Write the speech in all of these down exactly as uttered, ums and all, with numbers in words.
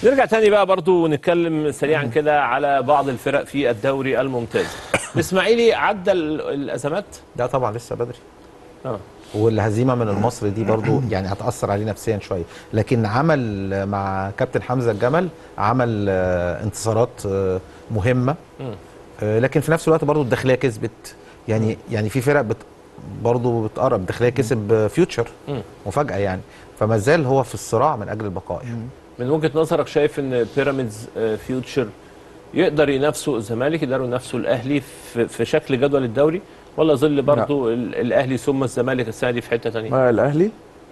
نرجع تاني بقى برضو ونتكلم سريعا كده على بعض الفرق في الدوري الممتاز. الاسماعيلي عدى الازمات؟ لا طبعا لسه بدري. اه والهزيمه من المصري دي برضو يعني هتاثر عليه نفسيا شويه، لكن عمل مع كابتن حمزه الجمل عمل انتصارات مهمه، لكن في نفس الوقت برضو الداخليه كسبت. يعني يعني في فرق بت برضو بتقرب. الداخليه كسب فيوتشر مفاجاه يعني، فما زال هو في الصراع من اجل البقاء يعني. من وجهه نظرك شايف ان بيراميدز فيوتشر يقدر ينافسوا الزمالك، يقدروا ينافسوا الاهلي في, في شكل جدول الدوري، ولا ظل برضو الاهلي ثم الزمالك السنه دي في حته ثانيه؟ الاهلي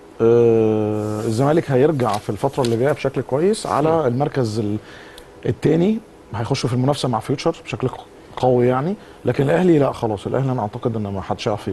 آه الزمالك هيرجع في الفتره اللي جايه بشكل كويس على م. المركز الثاني، هيخشوا في المنافسه مع فيوتشر بشكل قوي يعني. لكن الاهلي لا خلاص، الاهلي انا اعتقد ان ما حدش يعرف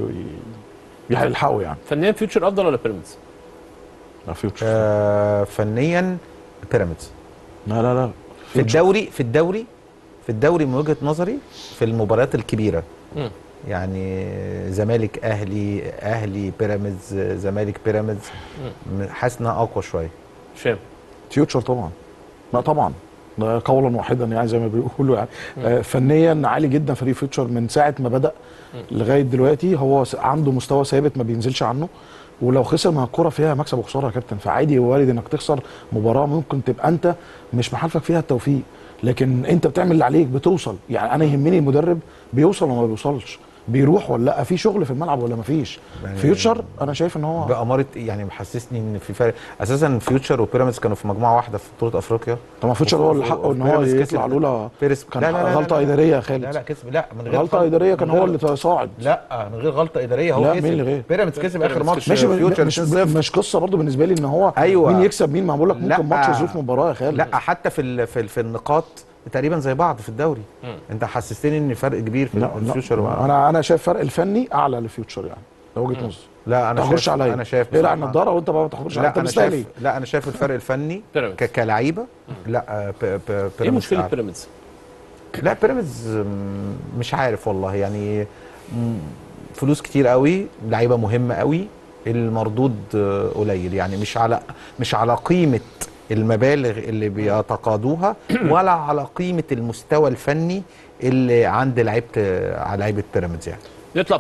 يلحقه يعني. فنيا فيوتشر افضل ولا بيراميدز؟ لا فيوتشر. آه فنيا بيراميدز. لا لا لا في الدوري في الدوري في الدوري من وجهه نظري في المباريات الكبيره م. يعني زمالك اهلي اهلي بيراميدز زمالك بيراميدز، حاسس انها اقوى شويه. شايف فيوتشر طبعا. لا طبعا ده قولا واحدا يعني زي ما بيقولوا يعني. آه فنيا عالي جدا فريق فيوتشر من ساعه ما بدا لغايه دلوقتي، هو عنده مستوى ثابت ما بينزلش عنه. ولو خسر مع الكوره فيها مكسب وخساره يا كابتن، فعادي وارد انك تخسر مباراه ممكن تبقى انت مش محالفك فيها التوفيق، لكن انت بتعمل اللي عليك بتوصل. يعني انا يهمني المدرب بيوصل ولا ما بيوصلش، بيروح ولا لا، في شغل في الملعب ولا ما فيش. يعني فيوتشر انا شايف ان هو بأمارة يعني محسسني ان في فرق. اساسا فيوتشر وبيراميدز كانوا في مجموعه واحده في بطوله افريقيا. طبعا فيوتشر هو اللي حقه ان هو يطلع الاولى. كان لا لا لا غلطه لا لا اداريه يا خالد. لا لا كسب، لا من غير غلطه اداريه، كان هو اللي صاعد. لا من غير غلطه اداريه هو لا كسب. مين اللي غير؟ بيراميدز كسب اخر ماتش. ماشي مش, مش قصه برضو بالنسبه لي ان هو أيوة. مين يكسب مين، ما بقول لك ممكن ماتش ظروف مباراه يا خالد. لا حتى في في, في النقاط تقريبا زي بعض في الدوري. م. انت حسستني ان فرق كبير في الفيوتشر. انا انا شايف فرق الفني اعلى للفيوتشر يعني لو وجهه نظري. لا انا شايف عليا. انا شايف اقلع النضاره وانت ما تاخدش عليا. لا انا شايف لا انا شايف الفرق الفني كلاعيبه. لا بيراميدز ايه مشكله بيراميدز؟ لا بيراميدز مش عارف والله يعني، فلوس كتير قوي، لعيبه مهمه قوي، المردود قليل يعني، مش على مش على قيمه المبالغ اللي بيتقاضوها ولا على قيمه المستوى الفني اللي عند لعيبه لعيبه بيراميدز يعني.